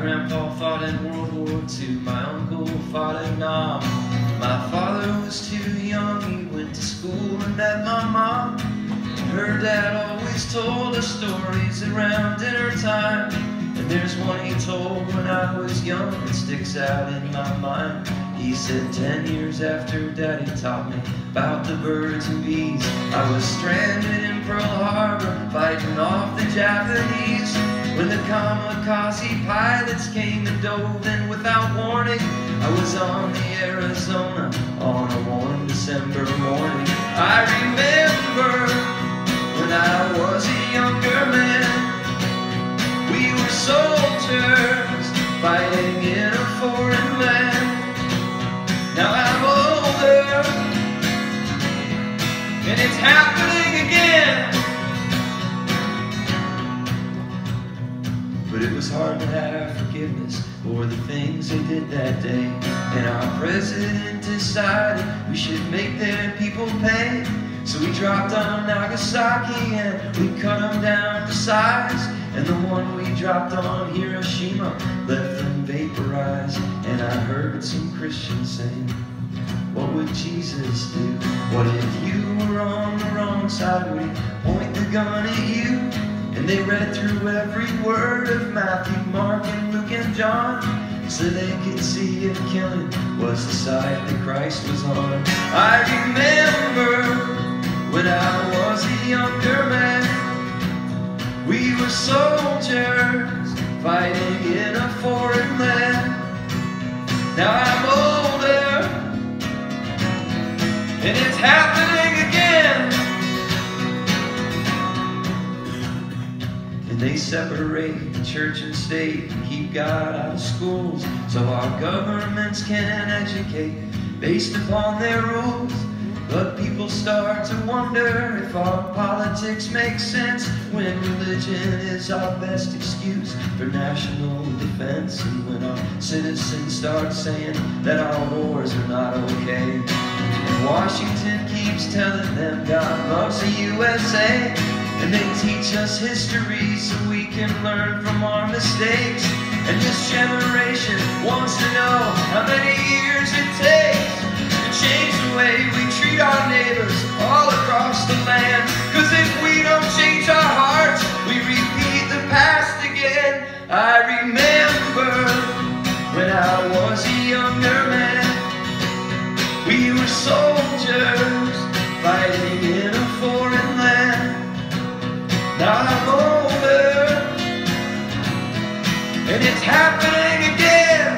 grandpa fought in World War II, my uncle fought in Nam. My father was too young, he went to school and met my mom. Her dad always told us stories around dinner time, and there's one he told when I was young that sticks out in my mind. He said 10 years after Daddy taught me about the birds and bees, I was stranded in Pearl Harbor fighting off the Japanese. When the kamikaze pilots came and dove in without warning, I was on the Arizona on a warm December morning. I remember when I was a younger man, we were soldiers fighting in a foreign land. Now I'm older, and it's happening again. But it was hard to have forgiveness for the things they did that day. And our president decided we should make their people pay. So we dropped on Nagasaki and we cut them down to size. And the one we dropped on Hiroshima left them vaporized. And I heard some Christians saying, what would Jesus do? What if you were on the wrong side? Would he point the gun at you? And they read through every word of Matthew, Mark, and Luke, and John, so they could see if killing was the side that Christ was on. I remember when I was a younger man, we were soldiers fighting in a foreign land. Now I'm older, and it's happening again. And they separate the church and state and keep God out of schools, so our governments can educate based upon their rules. But people start to wonder if our politics make sense when religion is our best excuse for national defense, and when our citizens start saying that our wars are not okay. And Washington keeps telling them God loves the USA, and they teach us history so we can learn from our mistakes. And this generation wants to know how many years it takes to change the way we treat our neighbors all across the land. Cause if we don't change our hearts, we repeat the past again. I remember when I was a younger man, we were soldiers fighting in a foreign land. Now I'm older, and it's happening again.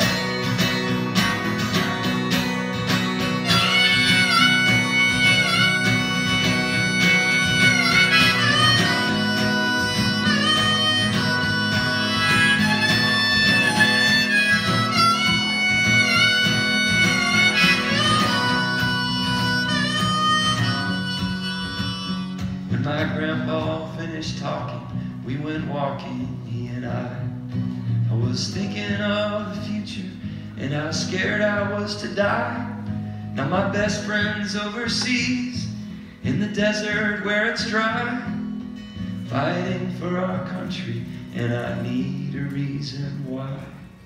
When my grandpa finished talking, we went walking, he and I was thinking of the future and how scared I was to die. Now my best friend's overseas in the desert where it's dry, fighting for our country, and I need a reason why.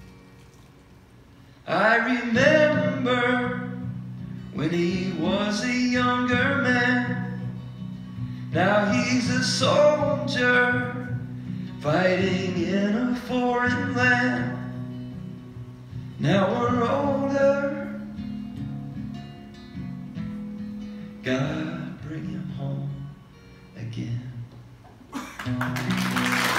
I remember when he was a younger man. Now he's a soldier fighting in a foreign land. Now we're older, God bring him home again.